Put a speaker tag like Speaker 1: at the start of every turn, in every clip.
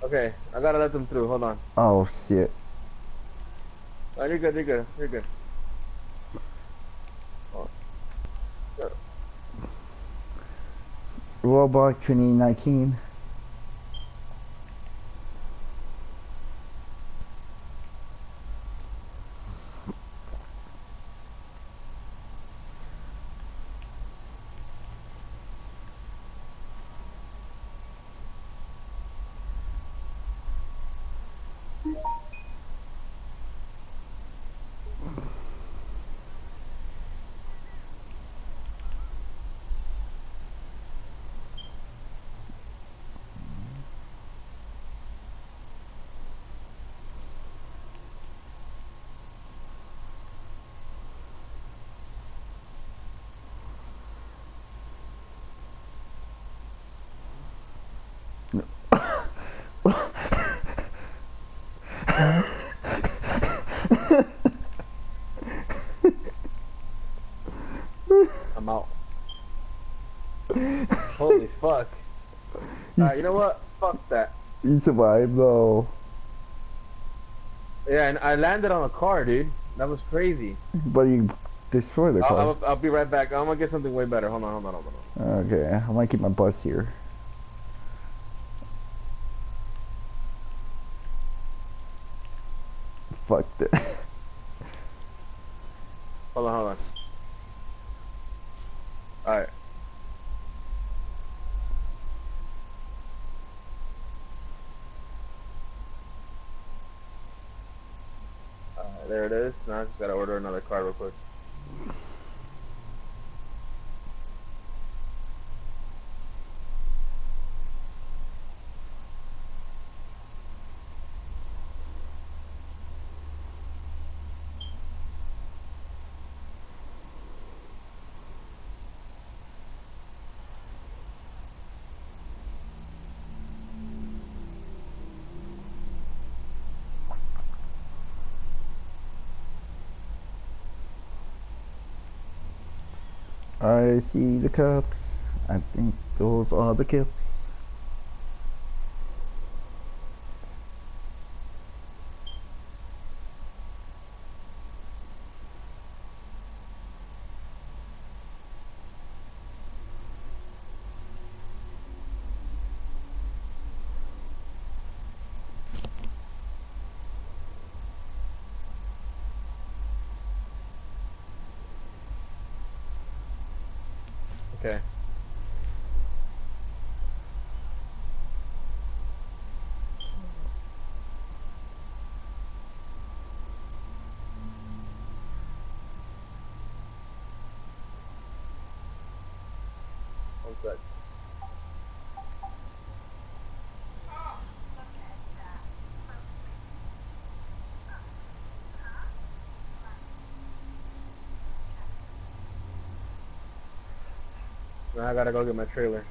Speaker 1: Okay, I gotta let them through. Hold on.
Speaker 2: Oh shit.
Speaker 1: Oh, you're good. You're good. You're good. Oh, yeah.
Speaker 2: Roblox 2019.
Speaker 1: I'm out. Holy fuck.
Speaker 2: You
Speaker 1: You know what? Fuck that.
Speaker 2: you survived though,
Speaker 1: Yeah, and I landed on a car, dude. That was crazy.
Speaker 2: but you destroyed the car.
Speaker 1: I'll be right back. I'm gonna get something way better. Hold on.
Speaker 2: Okay, I might keep my bus here. Fuck that.
Speaker 1: Hold on. All right. There it is. Now I just gotta order another car real quick.
Speaker 2: I see the cups. I think those are the cups.
Speaker 1: Okay. One sec. Now I gotta go get my trailer.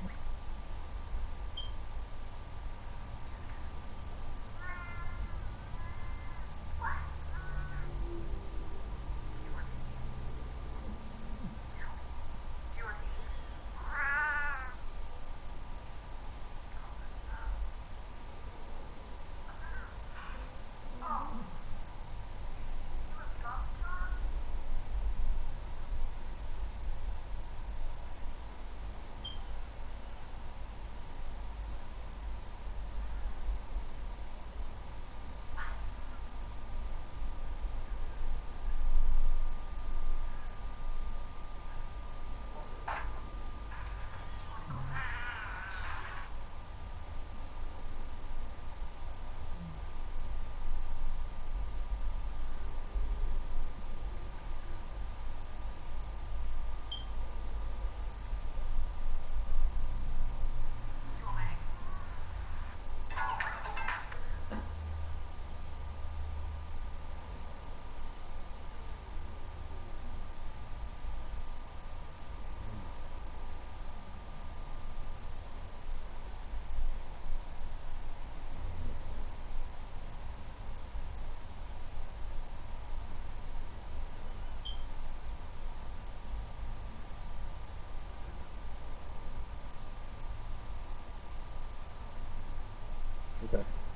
Speaker 1: Okay.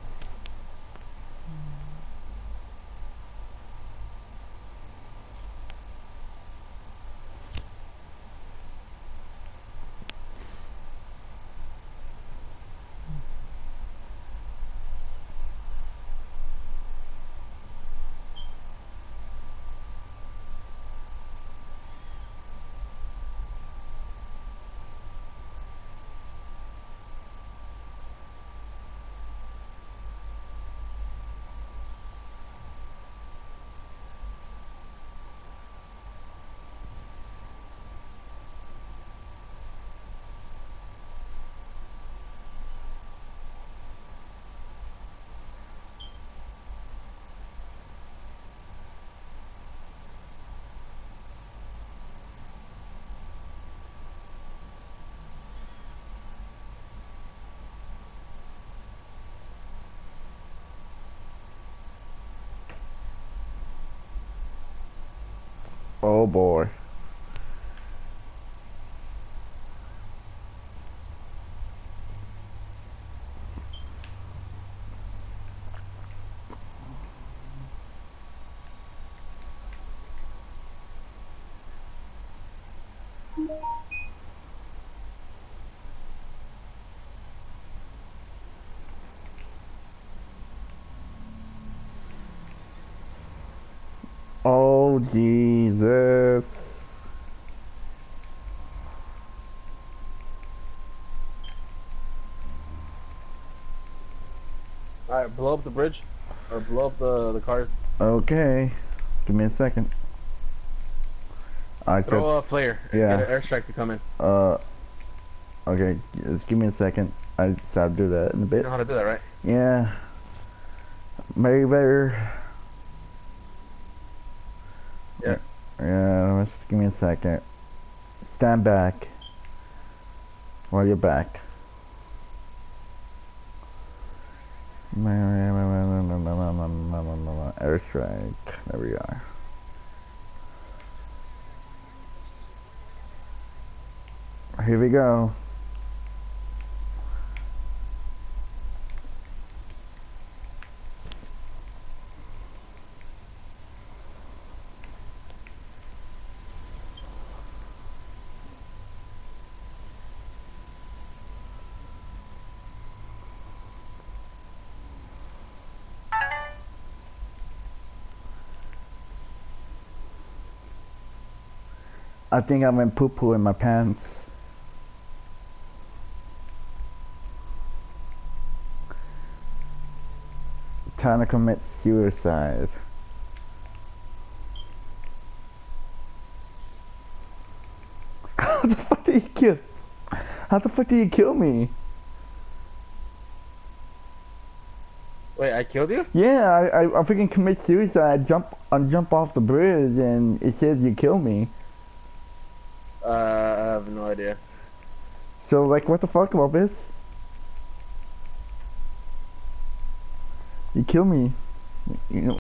Speaker 2: Oh boy. Oh Jesus.
Speaker 1: Alright, blow up the bridge. Or blow up the cars.
Speaker 2: Okay. Give me a second. I said,
Speaker 1: Throw a flare and
Speaker 2: yeah.
Speaker 1: get an airstrike to come in.
Speaker 2: Okay, just give me a second. I just have to do that in a
Speaker 1: You
Speaker 2: bit.
Speaker 1: know how to do that, right?
Speaker 2: Yeah. Maybe better.
Speaker 1: Yeah.
Speaker 2: Yeah, just give me a second. Stand back. While you're back. Airstrike. There we are. Here we go. I think I went poo-poo in my pants. Trying to commit suicide. How the fuck did you kill? How the fuck did you kill me?
Speaker 1: Wait, I killed you?
Speaker 2: Yeah, I freaking commit suicide. Jump off the bridge, and it says you kill me.
Speaker 1: I have no idea.
Speaker 2: So like, what the fuck about this? You kill me. You know.